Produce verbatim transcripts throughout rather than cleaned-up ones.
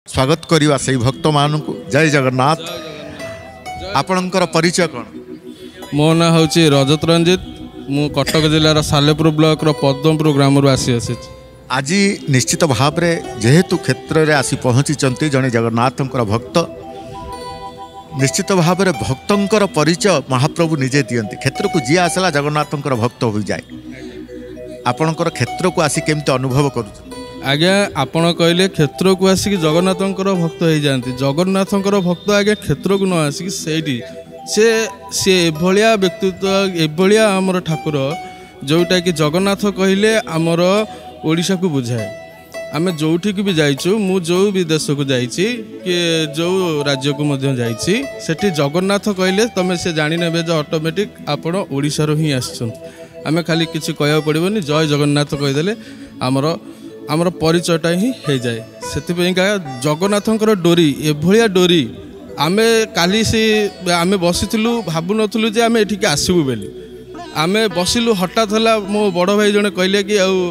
स्वागत करवा से भक्त मान को जय जगन्नाथ। आपणकर परिचय कौन? मो ना हूँ रजत रंजित। मु कटक जिलार सालेपुर ब्लॉक पद्मपुर ग्राम आसी आसी आज निश्चित भाव में जेहेतु क्षेत्र में आसी पहुँची जड़े जगन्नाथ भक्त निश्चित भाव में भक्तर परिचय महाप्रभु निजे दियंती। क्षेत्र को जी आसला जगन्नाथ भक्त हो जाए। आपणकर क्षेत्र को आसी केमती अनुभव कर? आज्ञा आपण कहले क्षेत्र को आसिक जगन्नाथ भक्त हो जाती। जगन्नाथ भक्त आज्ञा क्षेत्र को न आसिक से से सी एभलिया व्यक्तित्व एभलिया आमर ठाकुर जोटा कि जगन्नाथ कहले आमर ओडिशा को बुझाए। आम जोठी भी जाइचु मु जो भी देश को जाइछि कि जो राज्य को मध्य जाइछि सेठी जगन्नाथ कहले तमे से जानि नेबे जे ऑटोमेटिक आपण ओडिशा रो ही आछन। आमे खाली किछि कहया पड़िबोनी जय जगन्नाथ कहिदेले आमर आमर परिचयटा ही हो जाए। से जगन्नाथंकर डोरी एभलिया डोरी आमे काली से आमे बसिथिलु भाबु नथुलु जे आमे एठिके आसीबु बेली। आमे बसिलु हठात हला मो बड़ भाई जने कहले कि आउ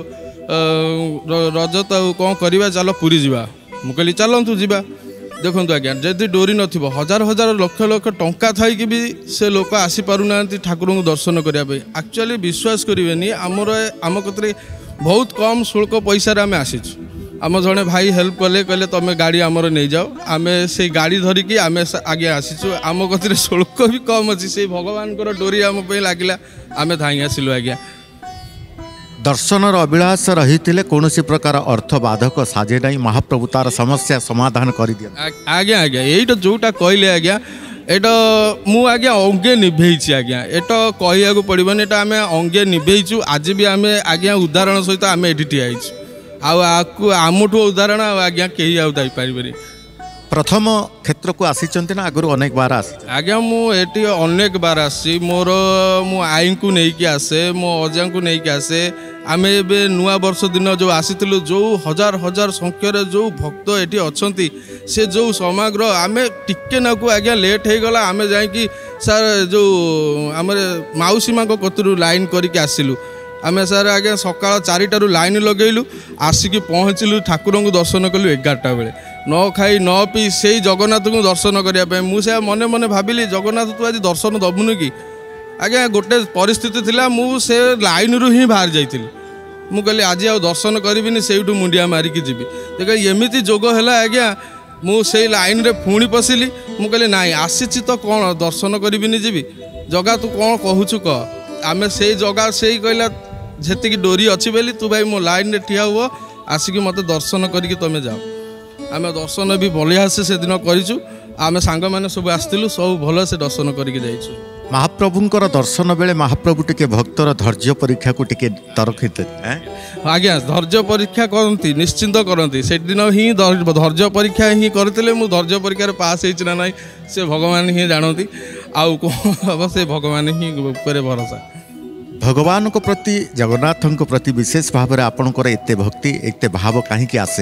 रजत आउ कौन करवा चलो पुरी जीवा। मु कहली चलतु जीवा। देखंतु आज्ञा जदि डोरी नथिबो हजार हजार लक्ष लक्ष टंका थाई कि भी से लोक आसी पारुना ठाकुर को दर्शन करने। एक्चुअली विश्वास करेनि आमर आम कतरे बहुत कम शुल्क पैसा आम आसीचु। आम जड़े भाई हेल्प कले कहले तुम गाड़ी आमर नहीं जाओ आम से गाड़ी धरिकी आम आगे आसीचु। आम कतरे शुल्क भी कम अच्छी से भगवान डोरी आम लगिला आम धाई आसिलु। आज्ञा दर्शनर अभिलाष रही कौन प्रकार अर्थ बाधक साजे नहीं महाप्रभु तार समस्या समाधान कर दिया। आज्ञा आज्ञा यहीटा जोटा कहले आज्ञा एटा मु आज्ञा अंगे निभेची। आज्ञा एटा कहया को पड़बनी एटा आमे अंगे निभेचु। आज भी आमे आज्ञा उदाहरण सहित आमे एठी ठिया आइछु। आउ आमठु उदाहरण आज्ञा कहीं आउ दाई पारिबेनी। प्रथम क्षेत्र को आसीचंती ना आगु अनेक बार आसी? आज्ञा मु एटी अनेक बार आसी। मोर मु आई को नहीं कि आसे मो अजा को नहीं कि आसे। आमे बे नुआ वर्ष दिन जो आसीथिलु जो हजार हजार संख्यार जो भक्त एटी अछंती से जो समाग्र आमे टिके ना को आज्ञा लेट हो गला आमे जाई कि सर जो आमर माउसी मां को कतरु लाइन करके आसिलु। आमे सर आज्ञा सकाळ चारिटारु लाइन लगेलु आसिकी पहुँचलु ठाकुर को दर्शन कलु एगारटा बेले न खाई न पी से जगन्नाथ को दर्शन करने। मुझे मने मने भाविली जगन्नाथ तू आज दर्शन दबुनु कि? आज्ञा गोटे परिस्थिति थिला मु से लाइन रु ही बाहर जाइथिली। मु कहली आज आ दर्शन करिबिनी सेठू मुंडिया मारिकी जीवी। देख एमिति जोग है आज्ञा मु से लाइन रे पुणी पशिली। मु कहली नाई आसीची तो कौन दर्शन करिबिनी जीवी जगा तू कौन कहूचु कह। आम से जगह से कहला जेतिकी डोरी अच्छी बेली तू भाई मो लाइन रे ठिया हुआ आसिकी मते दर्शन करिकी तमे जाओ। आम दर्शन भी बढ़िया से से दिन करिचु। आम सांग माने सब आस्तिलु सब भल से दर्शन करिकी जाइछु। महाप्रभुंकर दर्शन बेले महाप्रभु टिके भक्तर धैर्य परीक्षा को टिके तरखिते। आज्ञा धैर्य परीक्षा करती निश्चिंत करती से दिन ही धैर्य परीक्षा ही करते। मु धैर्य परीक्षा पास होना ना से भगवान ही जानती। आउ कौन हम से भगवान ही ऊपर भरोसा। भगवान को प्रति जगन्नाथ को प्रति विशेष भाव में आपणकर एते भक्ति एते भाव कहीं आसे?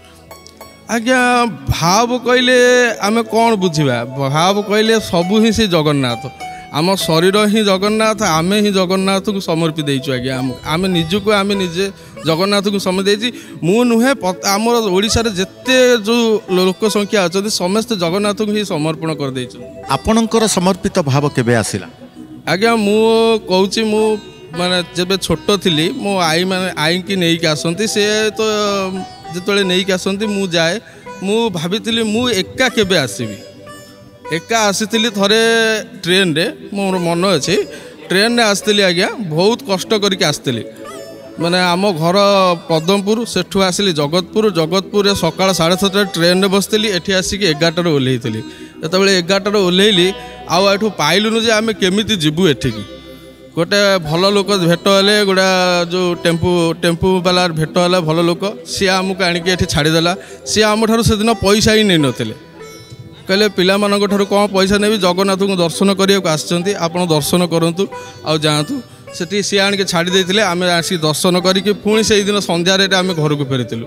आज्ञा भाव कहले आमे कौन बुझा? भाव कहले सबू ही से जगन्नाथ आम शरीर ही जगन्नाथ आमे ही जगन्नाथ को समर्पित देइछु। आज्ञा आम निजको आम निजे जगन्नाथ को समर्पित देइछि। मु नुहे आम ओडिशा रे जेते जो लोक संख्या अच्छा समस्त जगन्नाथ को ही समर्पण कर देइछु। आपणकर समर्पित भाव केबे आसिला? आज्ञा मु कहूँ मु माने जब छोट थी मो आई माने आई की नहीं आसती से तो जिते नहीं आसती मु जाए मु भाभी मु एका केबे आसबि। एका आसी थरे ट्रेन रे मोर मन अच्छे ट्रेन रे आसती। आज्ञा बहुत कष्ट करके आसती माने आम घर पद्मपुर सेठू आसली जगतपुर जगतपुर सकाळ साढ़े सातटा ट्रेन रे बसती एठी आसिक एगारटार ओह्लैली। जिते एगारटार ओह्लैली आठू पाइलुनु जे आम केमिति जीवु एठिकी। गोटे भल लोक भेट हेले गोटा जो टेम्पू टेम्पू वाला भेट है भल लोक सी आमको आणिकी एठी छाड़ीदेला। सी आम ठारू से दिन पैसा ही नहीं नथिले। कहले पिला मानक ठारू कौन पैसा नेबी जगन्नाथ को दर्शन करने को आसछंती आपण दर्शन करंतु आ जातु सेठी सी आणिके छाड़ी देथिले। आम आसी दर्शन करिके पुणी से दिन संध्यारे आम घर को फेरिथिलु।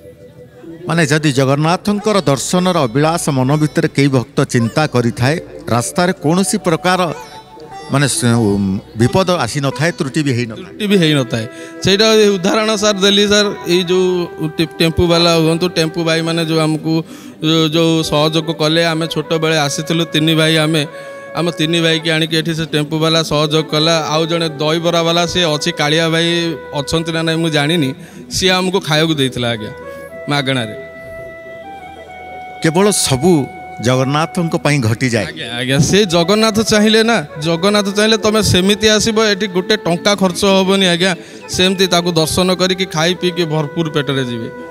माने जदि जगन्नाथंकर दर्शनर अभिलाष मन भितर कई भक्त चिंता करि थाए रास्तार कौन सी प्रकार माने विपद आसी न थाए त्रुटि भी न त्रुटि भी न थाए सेटा उदाहरण सर देली सर ये जो टेम्पू वाला हूँ टेम्पू भाई माने जो आमको जो सहयोग कले आम छोट बेले आसीलु तीन भाई आम आम तीन भाई की आणिक एठी से टेम्पू वाला सहयोग कला आउ जड़े दहीबरा वाला सी अच्छी कालिया भाई अच्छा ना ना मुझे जानी सी आमको खाया देता आज्ञा मागणार केवल सबू जगन्नाथ घटी जाए आज्ञा आज्ञा से जगन्नाथ चाहिए ना जगन्नाथ चाहिए तुम सेमती आसब ये गोटे टंका खर्च हेनी आज्ञा सेमती दर्शन करके खाई पी के भरपूर पेटरे जी।